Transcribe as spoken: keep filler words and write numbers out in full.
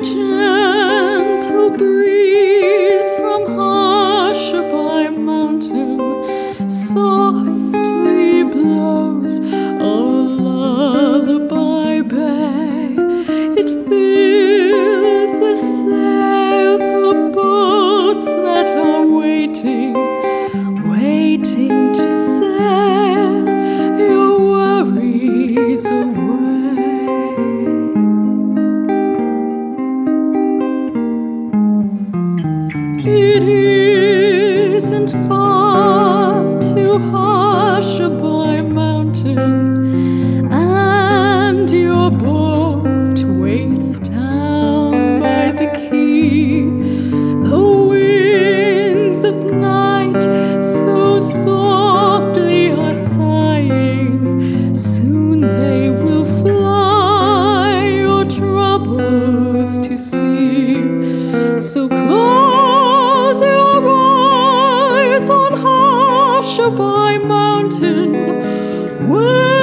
gentle breeze from Hushabye Mountain softly blows a lullaby bay. It fills the sails of boats that are waiting, waiting to sail your worries away. It isn't far to Hushabye Mountain, and your boat waits down by the quay. The winds of night so softly are sighing, soon they will fly your troubles to sea. So close your eyes on Hushabye Mountain, where